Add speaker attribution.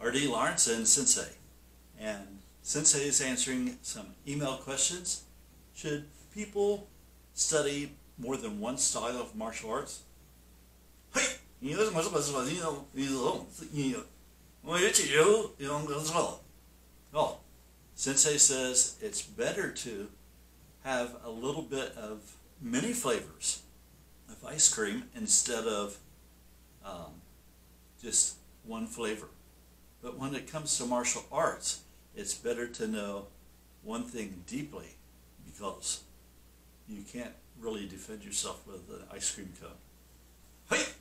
Speaker 1: R.D. Lawrence and Sensei. And Sensei is answering some email questions. Should people study more than one style of martial arts? Oh, Sensei says it's better to have a little bit of many flavors of ice cream instead of just one flavor. But when it comes to martial arts, it's better to know one thing deeply, because you can't really defend yourself with an ice cream cone.